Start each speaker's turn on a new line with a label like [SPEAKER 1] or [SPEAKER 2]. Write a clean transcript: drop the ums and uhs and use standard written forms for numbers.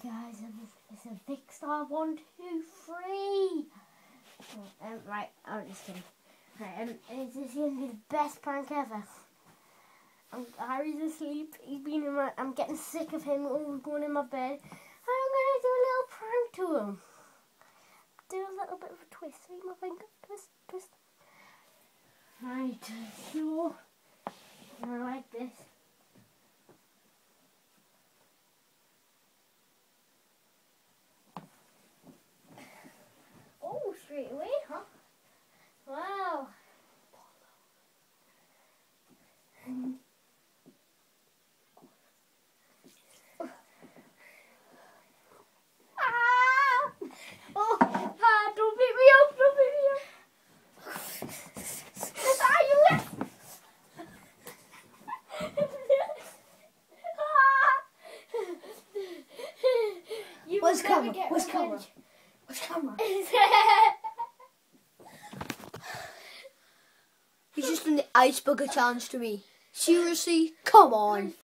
[SPEAKER 1] guys, it's a Vikkstar 1, 2, 3. Right, I'm just kidding. Right, this is going to be the best prank ever. Harry's asleep. He's been in my. I'm getting sick of him always going in my bed. I'm going to do a little prank to him. Do a little bit of a twist. See my finger? Twist, twist. Right, so I like this. Oh, straight away, huh? Wow. Don't beat me up, don't beat me up.
[SPEAKER 2] Where's camera? Where's camera? Where's camera? He's just done the ice bucket challenge to me. Seriously? Come on.